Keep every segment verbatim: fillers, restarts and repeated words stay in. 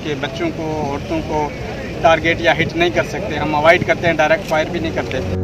उनके बच्चों को, औरतों को टारगेट या हिट नहीं कर सकते। हम अवॉइड करते हैं, डायरेक्ट फायर भी नहीं करते।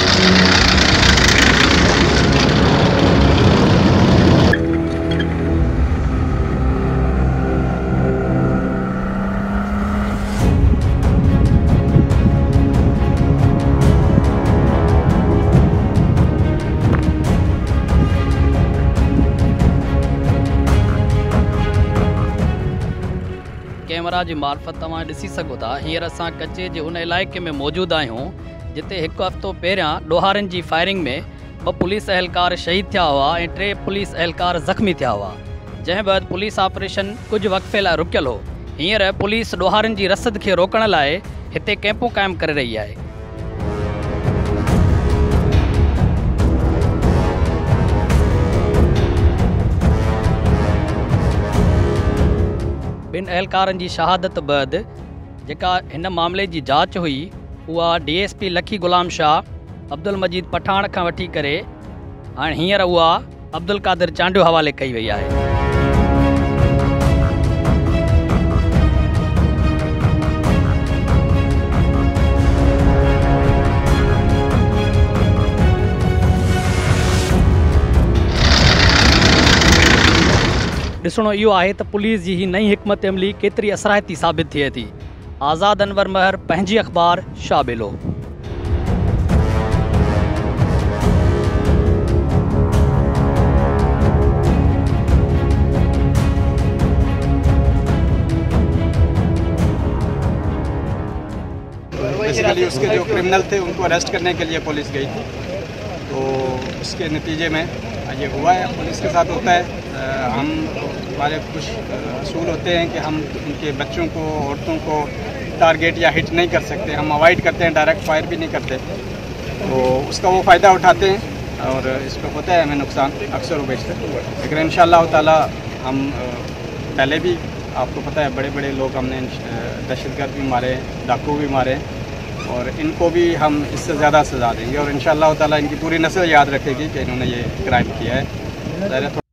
कैमरा जी मार्फत तव्हां ॾिसी सघो था। हींअर असां कच्चे जे उन इलाइक़े में मौजूदु आहियूं जिते हिकु हफ़्तो पहिरियां ॾोहारनि जी फायरिंग में ॿ पुलिस अहलकार शहीद थिया हुआ ऐं टे पुलिस अहलकार ज़ख़्मी थिया हुआ, जंहिं बैदि पुलिस ऑपरेशन कुझु वक़्फ़े लाइ रुकियल हो। हींअर पुलिस ॾोहारनि जी रसद खे रोकण लाइ हिते कैंपूं क़ाइमु करे रही आहे। ॿिनि अहलकारनि जी शहादत बैदि जेका हिन मामले जी जांच हुई उहा डी एस पी लखी गुलाम शाह, अब्दुल मजीद पठाण खां वठी करे हाणे हींअर उहा अब्दुल कादिर चांडियो हवाले कई वई आहे। ॾिसणो इहो आहे त पुलिस जी ही नई हिकमत अमली केतिरी असराइती साबित थिए थी। आज़ाद अनवर महर, पंहिंजी अख़बार, शाबिलो। बेसिकली उसके जो क्रिमिनल थे उनको अरेस्ट करने के लिए पुलिस गई थी, तो उसके नतीजे में ये हुआ है। पुलिस के साथ होता है, हम हमारे कुछ असूल होते हैं कि हम उनके बच्चों को, औरतों को टारगेट या हिट नहीं कर सकते। हम अवॉइड करते हैं, डायरेक्ट फायर भी नहीं करते, तो उसका वो फ़ायदा उठाते हैं और इसको होता है हमें नुकसान अक्सर व बेशतर। लेकिन इंशाअल्लाह ताला हम पहले भी आपको पता है बड़े बड़े लोग हमने दहशतगर्द भी मारे, डाकू भी मारे, और इनको भी हम इससे ज़्यादा सज़ा देंगे और इंशाअल्लाह ताला इनकी पूरी नस्ल याद रखेगी कि इन्होंने ये क्राइम किया है।